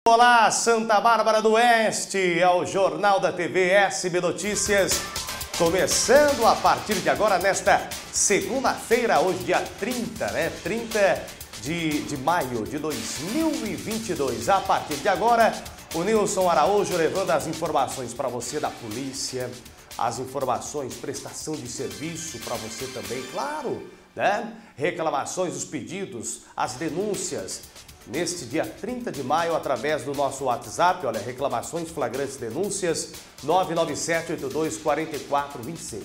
Olá, Santa Bárbara do Oeste, é o Jornal da TV SB Notícias, começando a partir de agora, nesta segunda-feira, hoje dia 30, né? 30 de maio de 2022. A partir de agora, o Nilson Araújo levando as informações para você da polícia, as informações, prestação de serviço para você também, claro, né? Reclamações, os pedidos, as denúncias. Neste dia 30 de maio, através do nosso WhatsApp, olha, reclamações, flagrantes, denúncias, 997-82-4426.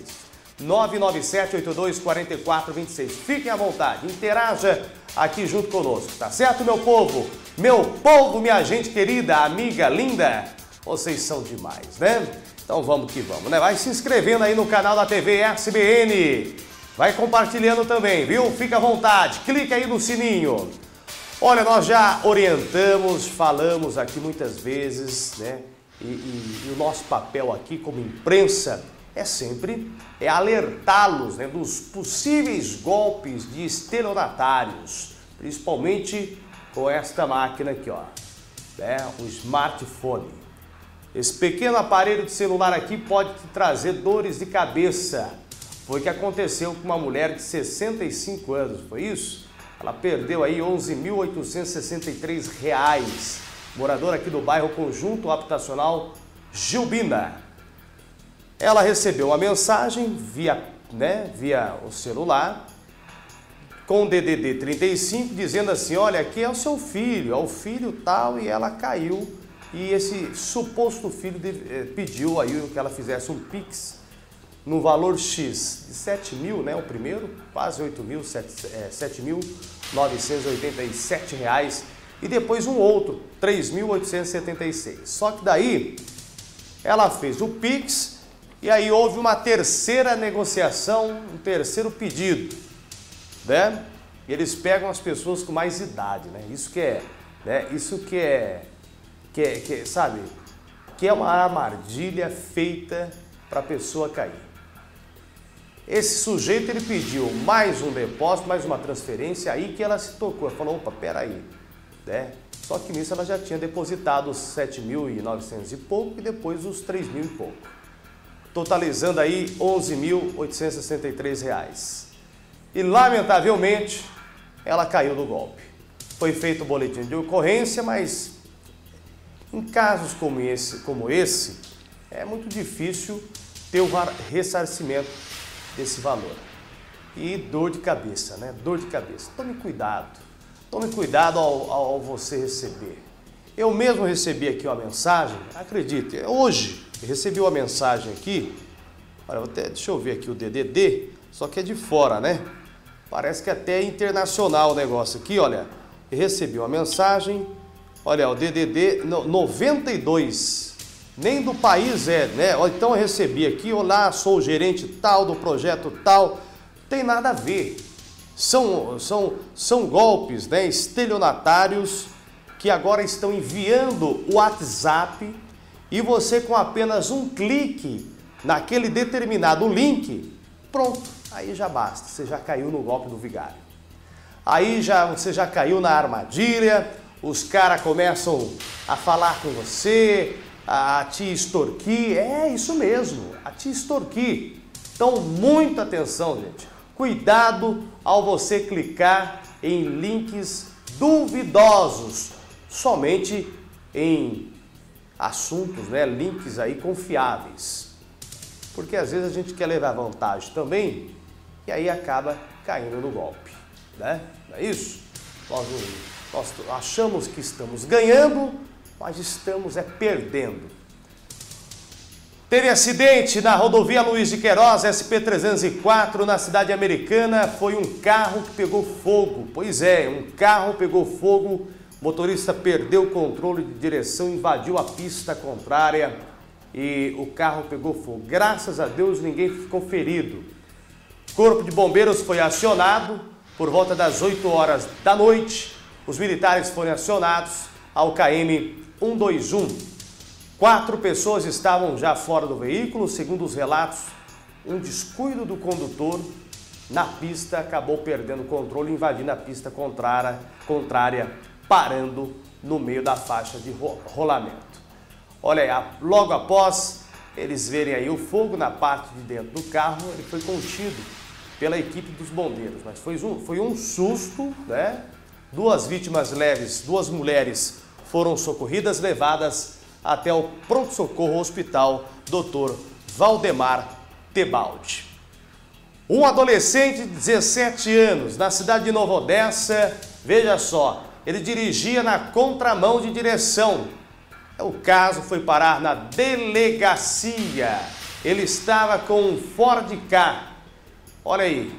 997-82-4426. Fiquem à vontade, interaja aqui junto conosco, tá certo, meu povo? Meu povo, minha gente querida, amiga, linda, vocês são demais, né? Então vamos que vamos, né? Vai se inscrevendo aí no canal da TV SBN, vai compartilhando também, viu? Fica à vontade, clica aí no sininho. Olha, nós já orientamos, falamos aqui muitas vezes, né? E o nosso papel aqui como imprensa é sempre alertá-los, né, dos possíveis golpes de estelionatários, principalmente com esta máquina aqui, ó, né, o smartphone. Esse pequeno aparelho de celular aqui pode te trazer dores de cabeça. Foi o que aconteceu com uma mulher de 65 anos, foi isso? Ela perdeu aí R$ 11.863, moradora aqui do bairro Conjunto Habitacional Gilbina. Ela recebeu uma mensagem via o celular, com o DDD 35, dizendo assim, olha, aqui é o seu filho, é o filho tal, e ela caiu, e esse suposto filho pediu aí que ela fizesse um Pix, no valor X de 7 mil, né, o primeiro, quase 7.987 reais, e depois um outro, 3.876. Só que daí ela fez o Pix e aí houve uma terceira negociação, um terceiro pedido, né? E eles pegam as pessoas com mais idade, né? Isso que é, sabe, que é uma armadilha feita para a pessoa cair. Esse sujeito, ele pediu mais um depósito, mais uma transferência, aí que ela se tocou. Ela falou, opa, peraí, né? Só que nisso ela já tinha depositado os 7.900 e pouco e depois os 3.000 e pouco. Totalizando aí R$ 11.863 reais. E lamentavelmente, ela caiu no golpe. Foi feito o boletim de ocorrência, mas em casos como esse, é muito difícil ter o ressarcimento desse valor. E dor de cabeça, né? Dor de cabeça. Tome cuidado ao você receber. Eu mesmo recebi aqui uma mensagem, acredite, hoje eu recebi uma mensagem aqui, olha, deixa eu ver aqui o DDD, só que é de fora, né? Parece que até é internacional o negócio aqui, olha, eu recebi uma mensagem, olha, o DDD 92, nem do país é, né? Então eu recebi aqui, olá, sou o gerente tal do projeto tal, tem nada a ver. São golpes, né, estelionatários que agora estão enviando o WhatsApp e você com apenas um clique naquele determinado link, pronto, aí já basta, você já caiu no golpe do vigário. Aí você já caiu na armadilha, os caras começam a falar com você, a te extorquir, é isso mesmo, a te extorquir. Então, muita atenção, gente. Cuidado ao você clicar em links duvidosos, somente em assuntos, né, links aí confiáveis. Porque às vezes a gente quer levar vantagem também e aí acaba caindo no golpe, né? Não é isso? Nós achamos que estamos ganhando, mas estamos perdendo. Teve acidente na rodovia Luiz de Queiroz, SP-304, na cidade americana. Foi um carro que pegou fogo. Pois é, um carro pegou fogo. O motorista perdeu o controle de direção, invadiu a pista contrária e o carro pegou fogo. Graças a Deus, ninguém ficou ferido. O Corpo de Bombeiros foi acionado por volta das 8 horas da noite. Os militares foram acionados ao KM 121. 4 pessoas estavam já fora do veículo, segundo os relatos, um descuido do condutor na pista acabou perdendo o controle, invadindo a pista contrária parando no meio da faixa de rolamento. Olha aí, logo após eles verem aí o fogo na parte de dentro do carro, ele foi contido pela equipe dos bombeiros, mas foi um susto, né? 2 vítimas leves, 2 mulheres foram socorridas, levadas até o pronto-socorro hospital Dr. Valdemar Tebaldi. Um adolescente de 17 anos, na cidade de Nova Odessa, veja só, ele dirigia na contramão de direção. O caso foi parar na delegacia. Ele estava com um Ford Ka. Olha aí.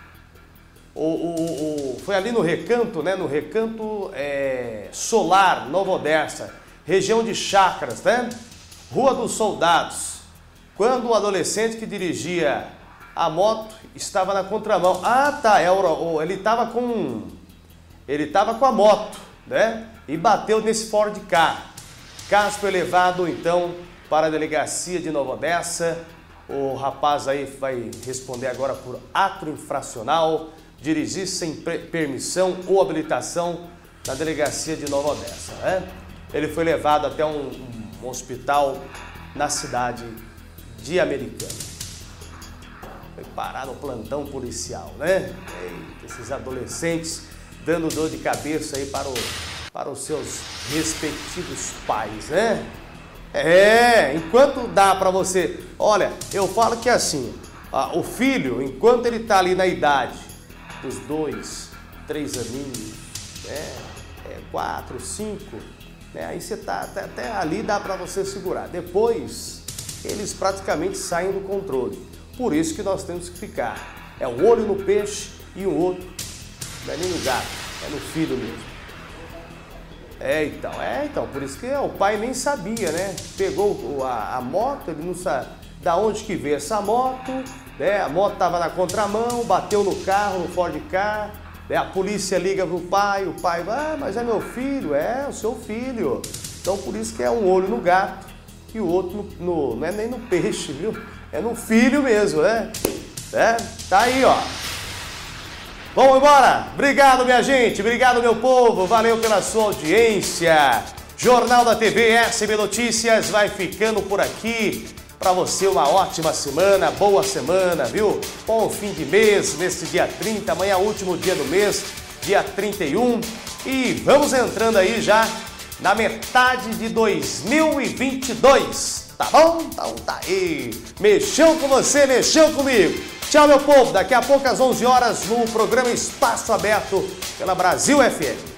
Foi ali no Recanto, né? No Recanto Solar, Nova Odessa, região de Chácaras, né? Rua dos Soldados. Quando o adolescente que dirigia a moto estava na contramão. Ah, tá. Ele estava com a moto, né? E bateu nesse Ford Ka. Caso foi levado, então, para a delegacia de Nova Odessa. O rapaz aí vai responder agora por ato infracional, dirigir sem permissão ou habilitação na delegacia de Nova Odessa, né? Ele foi levado até um hospital na cidade de Americana. Foi parar no plantão policial, né? Eita, esses adolescentes dando dor de cabeça aí para os seus respectivos pais, né? Enquanto dá para você... Olha, eu falo que assim, o filho, enquanto ele tá ali na idade dos 2, 3 aninhos, 4, 5, né? Aí você tá até ali, dá para você segurar. Depois, eles praticamente saem do controle. Por isso que nós temos que ficar. É um olho no peixe e o outro, não é nem no gato, é no filho mesmo. Então, por isso que o pai nem sabia, né? Pegou a moto, ele não sabe da onde que veio essa moto, né? A moto estava na contramão, bateu no carro, no Ford Ka, né? A polícia liga pro pai, o pai vai, mas é meu filho, o seu filho. Então, por isso que é um olho no gato e o outro não é nem no peixe, viu? É no filho mesmo, né? Tá aí, ó. Vamos embora? Obrigado, minha gente. Obrigado, meu povo. Valeu pela sua audiência. Jornal da TV SB Notícias vai ficando por aqui. Para você, uma ótima semana, boa semana, viu? Bom fim de mês, neste dia 30. Amanhã, último dia do mês, dia 31. E vamos entrando aí já na metade de 2022. Tá bom? Então tá aí. Mexeu com você, mexeu comigo. Tchau, meu povo. Daqui a pouco às 11 horas no programa Espaço Aberto pela Brasil FM.